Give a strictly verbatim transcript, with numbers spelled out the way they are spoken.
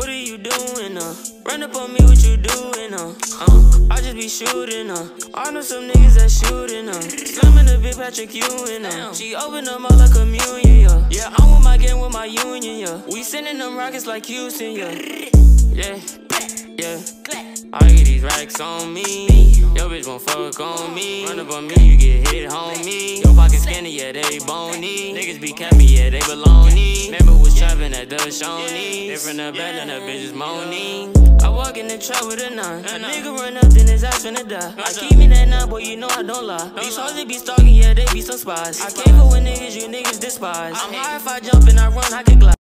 What are you doing, uh? Run up on me, what you doing, uh? uh I just be shooting, uh. I know some niggas that shooting, uh. Slimming the big Patrick Ewing, uh. She open them up like communion, yeah. Yeah, I'm with my gang with my union, yeah. We sending them rockets like Houston, yeah. Yeah, yeah. I get these racks on me. Yo bitch won't fuck on me. Run up on me, you get hit, homie. Your pocket skinny, yeah, they bony. Niggas be capping, yeah, they baloney. Remember was trapping at the Shawnee. Different the bed than the bitches moaning. I walk in the trap with a nine. A nigga run up, then his ass finna die. I keep me that nine, boy, you know I don't lie. These hoes they be stalking, yeah, they be some spies. I came for with niggas, you niggas despise. I'm high if I jump and I run, I can glide.